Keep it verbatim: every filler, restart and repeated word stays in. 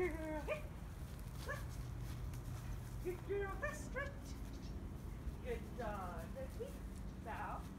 girl. Hey. Left. Good girl. Left. Right. Good dog. Good. Bow.